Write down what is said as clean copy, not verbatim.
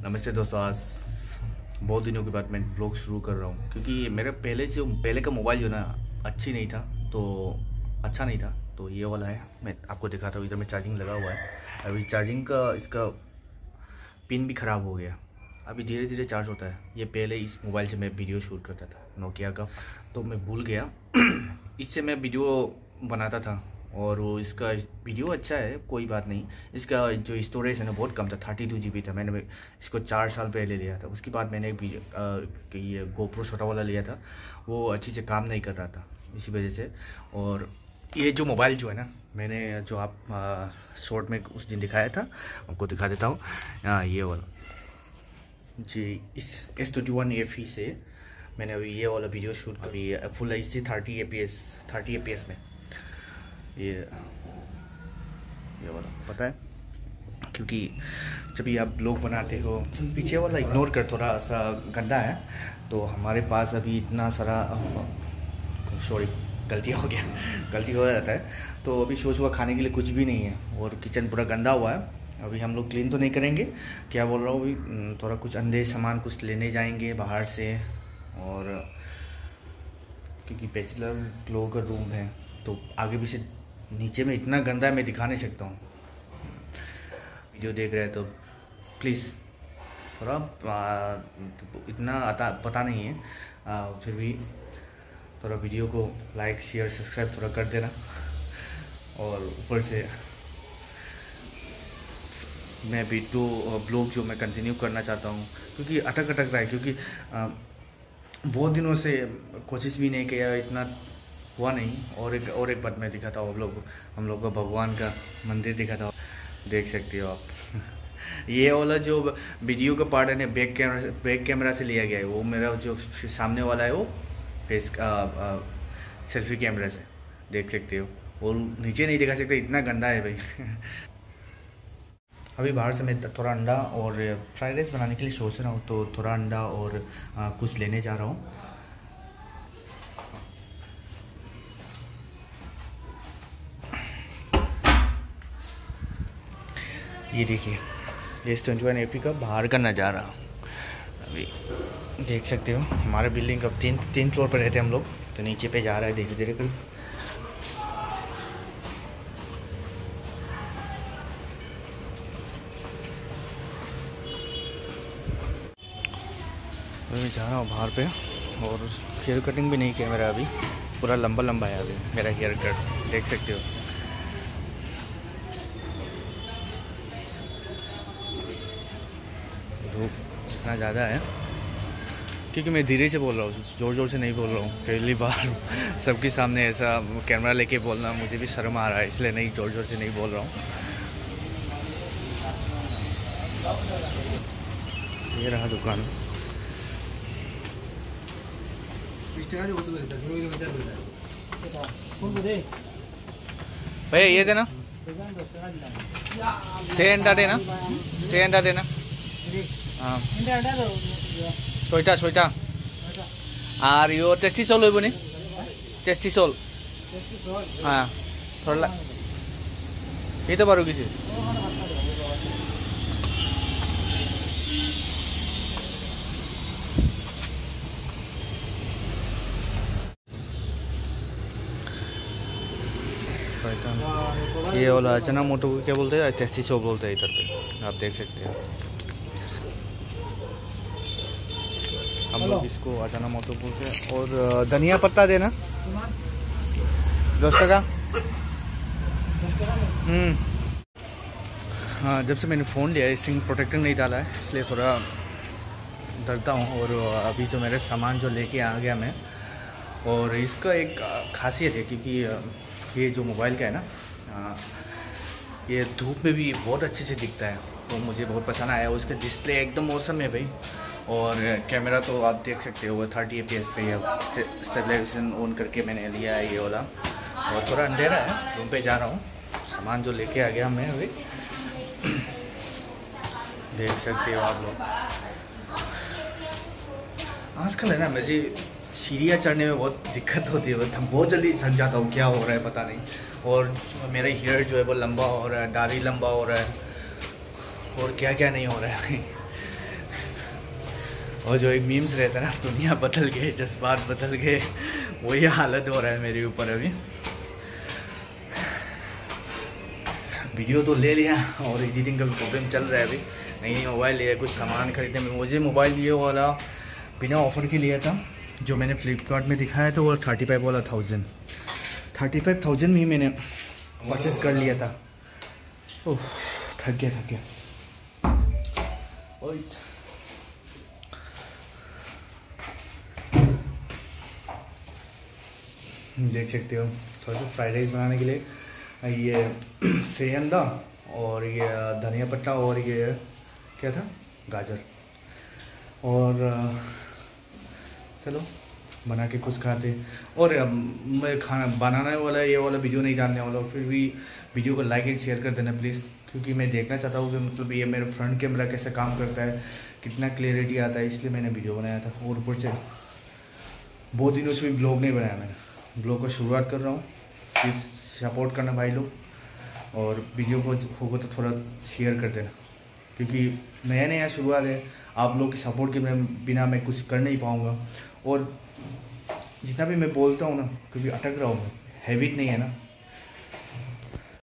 नमस्ते दोस्तों। आज बहुत दिनों के बाद मैं ब्लॉग शुरू कर रहा हूँ क्योंकि मेरा पहले का मोबाइल जो ना अच्छी नहीं था, तो अच्छा नहीं था। तो ये वाला है, मैं आपको दिखाता हूँ। इधर में चार्जिंग लगा हुआ है। अभी चार्जिंग का इसका पिन भी ख़राब हो गया। अभी धीरे धीरे चार्ज होता है। ये पहले इस मोबाइल से मैं वीडियो शूट करता था, नोकिया का, तो मैं भूल गया। इससे मैं वीडियो बनाता था और वो इसका वीडियो अच्छा है, कोई बात नहीं। इसका जो स्टोरेज है ना बहुत कम था, 32 GB था। मैंने इसको 4 साल पहले लिया था। उसके बाद मैंने ये गोप्रो छोटा वाला लिया था, वो अच्छी से काम नहीं कर रहा था इसी वजह से। और ये जो मोबाइल जो है ना, मैंने जो आप शॉर्ट में उस दिन दिखाया था, आपको दिखा देता हूँ। ये वाला जी, इस S21 FE से मैंने अभी ये वाला वीडियो शूट करी है फुल HD 30 APS में। ये वाला पता है, क्योंकि जब भी आप ब्लॉग बनाते हो, पीछे वाला इग्नोर कर, थोड़ा सा गंदा है। तो हमारे पास अभी इतना सारा सॉरी गलती हो जाता है। तो अभी सोच हुआ खाने के लिए कुछ भी नहीं है और किचन पूरा गंदा हुआ है। अभी हम लोग क्लीन तो नहीं करेंगे, क्या बोल रहा हूँ, अभी थोड़ा कुछ अंधे सामान कुछ लेने जाएंगे बाहर से। और क्योंकि बैचलर लोगों का रूम है, तो आगे भी से नीचे में इतना गंदा है, मैं दिखा नहीं सकता हूँ। वीडियो देख रहे हैं तो प्लीज़ थोड़ा इतना पता नहीं है, फिर भी थोड़ा वीडियो को लाइक शेयर सब्सक्राइब थोड़ा कर देना। और ऊपर से मैं वीडियो ब्लॉग जो मैं कंटिन्यू करना चाहता हूँ, क्योंकि अटक रहा है। क्योंकि बहुत दिनों से कोशिश भी नहीं किया, इतना हुआ नहीं। और एक बात मैं दिखाता हूँ हम लोग का भगवान का मंदिर दिखाता हूँ, देख सकते हो आप। ये वाला जो वीडियो का पार्ट है ना, बैक कैमरा से लिया गया है। वो मेरा जो सामने वाला है वो फेस सेल्फी कैमरा से देख सकते हो। और नीचे नहीं दिखा सकते, इतना गंदा है भाई। अभी बाहर से मैं थोड़ा अंडा और फ्राइड राइस बनाने के लिए सोच रहा हूँ, तो थोड़ा अंडा और कुछ लेने जा रहा हूँ। ये देखिए, ये S21 FE का बाहर का नज़ारा अभी देख सकते हो। हमारे बिल्डिंग का तीन फ्लोर पर रहते हैं हम लोग, तो नीचे पे जा रहा है धीरे धीरे कर। मैं जा रहा हूँ बाहर पे, और हेयर कटिंग भी नहीं किया मेरा, अभी पूरा लंबा है अभी मेरा हेयर कट, देख सकते हो। धूप इतना ज़्यादा है, क्योंकि मैं धीरे से बोल रहा हूँ, ज़ोर से नहीं बोल रहा हूँ। पहली बार सबके सामने ऐसा कैमरा लेके बोलना मुझे भी शर्म आ रहा है, इसलिए नहीं ज़ोर से नहीं बोल रहा हूँ। ये रहा दुकान। भैया ये देना, से अंडा देना। हाँ ছয়টা আর ইও টেস্টি সল হইব নি? টেস্টি সল হ্যাঁ থোড়া দিতে পারো কিছু। ये वाला चना मोटो को क्या बोलते हैं, टेस्टी सॉल बोलते हैं इधर पे, आप देख सकते हैं। हम लोग इसको अचाना मोटो बोलते हैं। और धनिया पत्ता देना 10 टका। हाँ, जब से मैंने फ़ोन लिया है, स्क्रीन प्रोटेक्टर नहीं डाला है, इसलिए थोड़ा डरता हूँ। और अभी जो मेरे सामान जो लेके आ गया मैं, और इसका एक खासियत है, क्योंकि ये जो मोबाइल का है ना, ये धूप में भी बहुत अच्छे से दिखता है, तो मुझे बहुत पसंद आया। उसका डिस्प्ले एकदम मौसम है भाई। और कैमरा तो आप देख सकते हो 30 APS पे, स्टेबलाइजेशन ऑन करके मैंने लिया है ये वाला। और थोड़ा अंधेरा है, रूम पे जा रहा हूँ, सामान जो लेके आ गया मैं अभी, देख सकते हो आप लोग। आजकल है ना, मुझे सीढ़ियाँ चढ़ने में बहुत दिक्कत होती है, बहुत जल्दी थक जाता हूँ, क्या हो रहा है पता नहीं। और मेरा हेयर जो है वो लंबा हो रहा है, दाढ़ी लंबा हो रहा है, और क्या क्या नहीं हो रहा है। और जो एक मीम्स रहता है ना, दुनिया बदल गए, जज्बात बदल गए, वही हालत हो रहा है मेरे ऊपर अभी। वीडियो तो ले लिया और एडिटिंग का भी प्रॉब्लम चल रहा है अभी। नई मोबाइल लिया, कुछ सामान खरीदने में। मुझे मोबाइल ये वाला बिना ऑफ़र के लिया था, जो मैंने फ्लिपकार्ट में दिखाया था, वो 35,000 में ही मैंने परचेस कर लिया था। ओह, थक गया। देख सकते हो, थोड़ा सा फ्राइड राइस बनाने के लिए ये सेंधा और ये धनिया पत्ता और ये क्या था, गाजर। और चलो बना के कुछ खाते। और मैं खाना बनाने वाला ये वाला वीडियो नहीं डालने वाला, फिर भी वीडियो को लाइक एंड शेयर कर देना प्लीज़, क्योंकि मैं देखना चाहता हूँ कि मतलब ये मेरा फ्रंट कैमरा कैसे काम करता है, कितना क्लियरिटी आता है, इसलिए मैंने वीडियो बनाया था। और ऊपर से बहुत दिनों से भी ब्लॉग नहीं बनाया मैंने, ब्लॉग को शुरुआत कर रहा हूँ। प्लीज़ सपोर्ट करना भाई लोग, और वीडियो को होगा तो थोड़ा शेयर कर देना, क्योंकि नया शुरुआत है। आप लोग की सपोर्ट के बिना मैं कुछ कर नहीं पाऊँगा। और जितना भी मैं बोलता हूँ ना, क्योंकि अटक रहा हूँ मैं, हैबिट नहीं है ना,